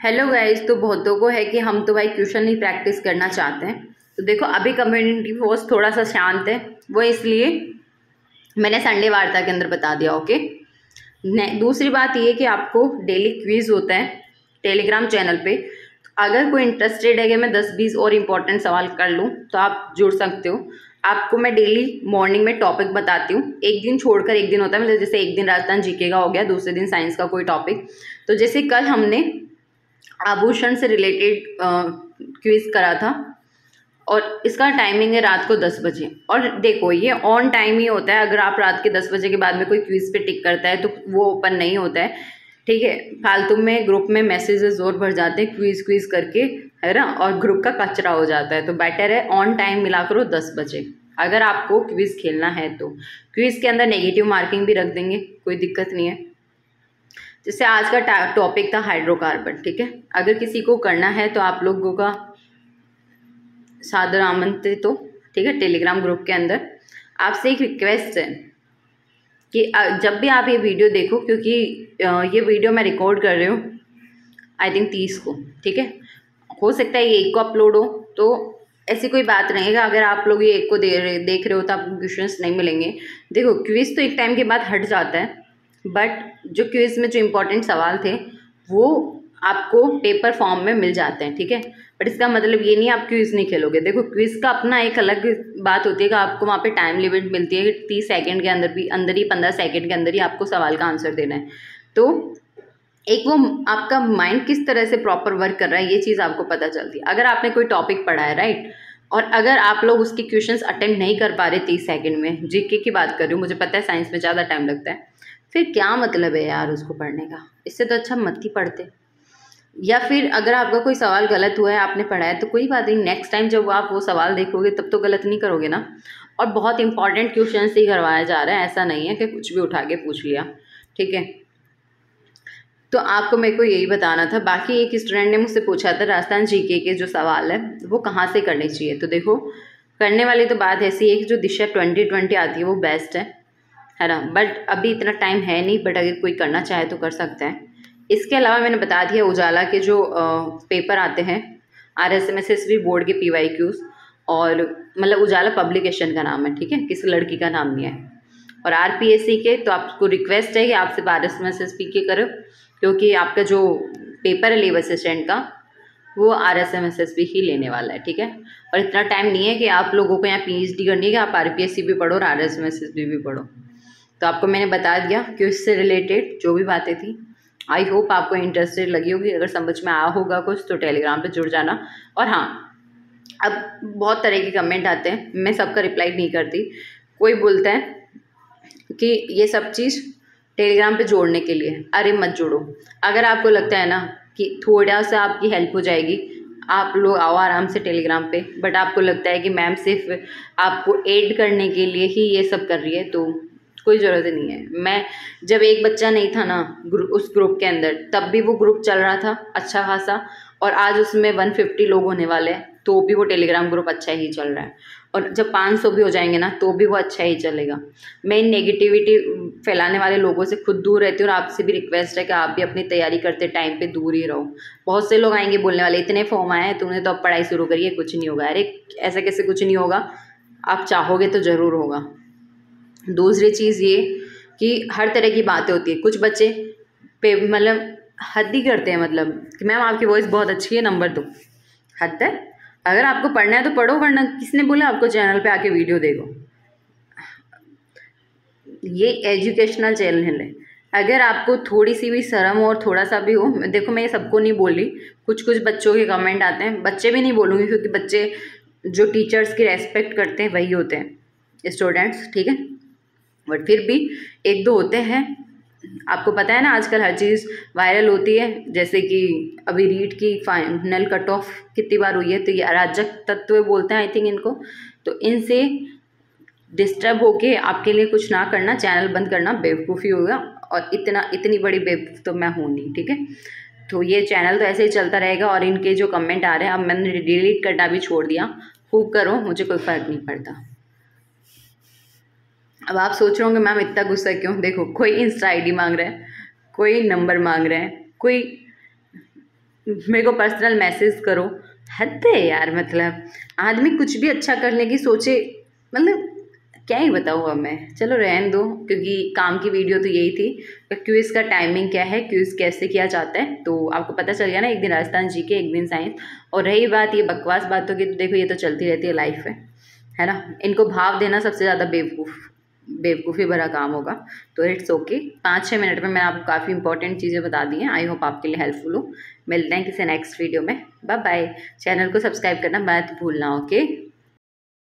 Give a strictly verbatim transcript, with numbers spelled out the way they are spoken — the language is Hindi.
Hello guys. तो बहुतों को है कि हम तो भाई क्वेश्चन ही प्रैक्टिस करना चाहते हैं। तो देखो अभी कम्युनिटी पोस्ट थोड़ा सा शांत है, वो इसलिए मैंने संडे वार्ता के अंदर बता दिया। ओके। दूसरी बात ये कि आपको डेली क्विज होता है टेलीग्राम चैनल पे। तो अगर कोई इंटरेस्टेड है कि मैं दस बीस और इम्पोर्टेंट सवाल कर लूँ तो आप जुड़ सकते हो। आपको मैं डेली मॉर्निंग में टॉपिक बताती हूँ, एक दिन छोड़कर एक दिन होता है। मतलब जैसे एक दिन राजस्थान जीके का हो गया, दूसरे दिन साइंस का कोई टॉपिक। तो जैसे कल हमने आभूषण से रिलेटेड क्विज करा था और इसका टाइमिंग है रात को दस बजे। और देखो ये ऑन टाइम ही होता है। अगर आप रात के दस बजे के बाद में कोई क्विज पे टिक करता है तो वो ओपन नहीं होता है, ठीक है। फालतू में ग्रुप में मैसेजेस और भर जाते हैं क्विज क्विज करके, है ना, और ग्रुप का कचरा हो जाता है। तो बेटर है ऑन टाइम मिला करो दस बजे अगर आपको क्विज खेलना है तो। क्विज के अंदर नेगेटिव मार्किंग भी रख देंगे, कोई दिक्कत नहीं है। जैसे आज का टॉपिक था हाइड्रोकार्बन, ठीक है। अगर किसी को करना है तो आप लोगों का सादर आमंत्रित हो, ठीक है। टेलीग्राम ग्रुप के अंदर आपसे एक रिक्वेस्ट है कि जब भी आप ये वीडियो देखो, क्योंकि ये वीडियो मैं रिकॉर्ड कर रही हूँ आई थिंक तीस को, ठीक है। हो सकता है ये एक को अपलोड हो, तो ऐसी कोई बात नहीं है। अगर आप लोग ये एक को दे रहे देख रहे हो तो आपको क्वेश्चंस नहीं मिलेंगे। देखो क्विज तो एक टाइम के बाद हट जाता है, बट जो क्विज में जो इम्पोर्टेंट सवाल थे वो आपको पेपर फॉर्म में मिल जाते हैं, ठीक है। बट इसका मतलब ये नहीं आप क्विज नहीं खेलोगे। देखो क्विज का अपना एक अलग बात होती है कि आपको वहाँ पे टाइम लिमिट मिलती है कि तीस सेकंड के अंदर भी अंदर ही पंद्रह सेकंड के अंदर ही आपको सवाल का आंसर देना है। तो एक वो आपका माइंड किस तरह से प्रॉपर वर्क कर रहा है ये चीज़ आपको पता चलती है। अगर आपने कोई टॉपिक पढ़ा है, राइट, और अगर आप लोग उसके क्वेश्चंस अटेम्प्ट नहीं कर पा रहे तीस सेकंड में, जीके की बात कर रही हूँ, मुझे पता है साइंस में ज़्यादा टाइम लगता है, फिर क्या मतलब है यार उसको पढ़ने का। इससे तो अच्छा मत ही पढ़ते। या फिर अगर आपका कोई सवाल गलत हुआ है, आपने पढ़ा है, तो कोई बात नहीं, नेक्स्ट टाइम जब आप वो सवाल देखोगे तब तो गलत नहीं करोगे ना। और बहुत इंपॉर्टेंट क्वेश्चन ही करवाया जा रहा है, ऐसा नहीं है कि कुछ भी उठा के पूछ लिया, ठीक है। तो आपको मेरे को यही बताना था। बाकी एक स्टूडेंट ने मुझसे पूछा था राजस्थान जीके के जो सवाल है वो कहाँ से करने चाहिए। तो देखो करने वाली तो बात ऐसी है कि जो दिशा ट्वेंटी ट्वेंटी आती है वो बेस्ट है है ना। बट अभी इतना टाइम है नहीं, बट अगर कोई करना चाहे तो कर सकता है। इसके अलावा मैंने बता दिया उजाला के जो आ, पेपर आते हैं, R S M S S B board के पी वाई क्यूज़, और मतलब उजाला पब्लिकेशन का नाम है, ठीक है, किसी लड़की का नाम नहीं है। और आर पी एस सी के तो आपको रिक्वेस्ट है कि आप सिर्फ R S M S S P के करो, क्योंकि आपका जो पेपर है लेबर असिस्टेंट का वो R S M S S B ही लेने वाला है, ठीक है। और इतना टाइम नहीं है कि आप लोगों को यहाँ पी एच डी करनी है कि आप आर पी एस सी भी पढ़ो और R S M S S B भी पढ़ो। तो आपको मैंने बता दिया कि इससे रिलेटेड जो भी बातें थी। आई होप आपको इंटरेस्टेड लगी होगी। अगर समझ में आया होगा कुछ तो टेलीग्राम पे जुड़ जाना। और हाँ, अब बहुत तरह के कमेंट आते हैं, मैं सबका रिप्लाई नहीं करती। कोई बोलता है कि ये सब चीज़ टेलीग्राम पे जोड़ने के लिए, अरे मत जोड़ो। अगर आपको लगता है ना कि थोड़ा सा आपकी हेल्प हो जाएगी, आप लोग आओ आराम से टेलीग्राम पे। बट आपको लगता है कि मैम सिर्फ आपको ऐड करने के लिए ही ये सब कर रही है, तो कोई ज़रूरत नहीं है। मैं जब एक बच्चा नहीं था ना ग्रुप, उस ग्रुप के अंदर, तब भी वो ग्रुप चल रहा था अच्छा खासा, और आज उसमें एक सौ पचास लोग होने वाले हैं तो भी वो टेलीग्राम ग्रुप अच्छा ही चल रहा है। और जब पाँच सौ भी हो जाएंगे ना तो भी वो अच्छा ही चलेगा। मैं इन नेगेटिविटी फैलाने वाले लोगों से खुद दूर रहती हूँ, और आपसे भी रिक्वेस्ट है कि आप भी अपनी तैयारी करते टाइम पे दूर ही रहो। बहुत से लोग आएंगे बोलने वाले, इतने फॉर्म आए हैं तुमने तो अब पढ़ाई शुरू करी है, कुछ नहीं होगा। अरे ऐसा कैसे कुछ नहीं होगा, आप चाहोगे तो ज़रूर होगा। दूसरी चीज़ ये कि हर तरह की बातें होती है। कुछ बच्चे पे मतलब हद ही करते हैं, मतलब कि मैम आपकी वॉइस बहुत अच्छी है, नंबर दो। हद है। अगर आपको पढ़ना है तो पढ़ो, वरना किसने बोला आपको चैनल पे आके वीडियो देखो। ये एजुकेशनल चैनल है। अगर आपको थोड़ी सी भी शर्म और थोड़ा सा भी हो, देखो मैं ये सबको नहीं बोल रही, कुछ कुछ बच्चों के कमेंट आते हैं, बच्चे भी नहीं बोलूँगी क्योंकि बच्चे जो टीचर्स की रेस्पेक्ट करते हैं वही होते हैं स्टूडेंट्स, ठीक है। बट फिर भी एक दो होते हैं। आपको पता है ना आजकल हर चीज़ वायरल होती है, जैसे कि अभी रीट की फाइनल कट ऑफ कितनी बार हुई है, तो ये अराजक तत्व बोलते हैं आई थिंक इनको। तो इनसे डिस्टर्ब होके आपके लिए कुछ ना करना, चैनल बंद करना बेवकूफ़ी होगा, और इतना इतनी बड़ी बेवकूफ़ तो मैं हूँ नहीं, ठीक है। तो ये चैनल तो ऐसे ही चलता रहेगा। और इनके जो कमेंट आ रहे हैं अब मैंने डिलीट करना भी छोड़ दिया, खूब करो, मुझे कोई फ़र्क नहीं पड़ता। अब आप सोच रहे होंगे मैम इतना गुस्सा क्यों। देखो कोई इंस्टा आई डी मांग रहा है, कोई नंबर मांग रहा है, कोई मेरे को पर्सनल मैसेज करो। हद है यार, मतलब आदमी कुछ भी अच्छा करने की सोचे, मतलब क्या ही बताऊँ अब मैं। चलो रहने दो, क्योंकि काम की वीडियो तो यही थी। क्विज़ का टाइमिंग क्या है, क्विज़ कैसे किया जाता है, तो आपको पता चल गया ना। एक दिन राजस्थान जी के, एक दिन साइंस। और रही बात ये बकवास बातों की, तो देखो ये तो चलती रहती है लाइफ में, है ना। इनको भाव देना सबसे ज़्यादा बेवकूफ़ बेवकूफ़ी भरा काम होगा। तो इट्स ओके, पाँच छः मिनट में मैंने आपको काफ़ी इंपॉर्टेंट चीज़ें बता दी हैं। आई होप आपके लिए हेल्पफुल हो। मिलते हैं किसी नेक्स्ट वीडियो में। Bye bye. चैनल को सब्सक्राइब करना मत भूलना, ओके।